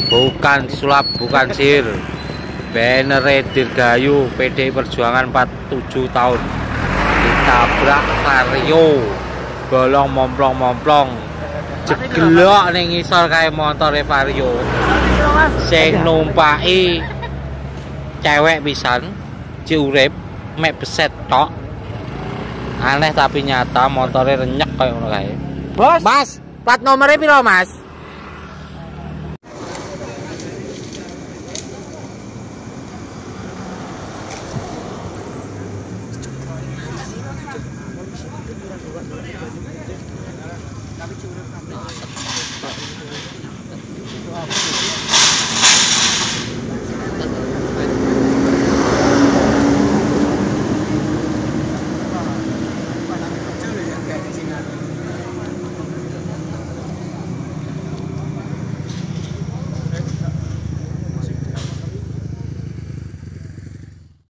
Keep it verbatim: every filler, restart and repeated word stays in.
Bukan sulap, bukan sihir. Banner Dirgahayu P D I Perjuangan empat puluh tujuh tahun. Ditabrak Vario. Bolong momplong-momplong. Jeglok ning ngisor kae motore Vario. Sing numpaki cewek pisan, ci urip, mek beset tok. Aneh tapi nyata, motore renyek kayak ngono kae. Bos. Mas, plat nomornya piro, Mas?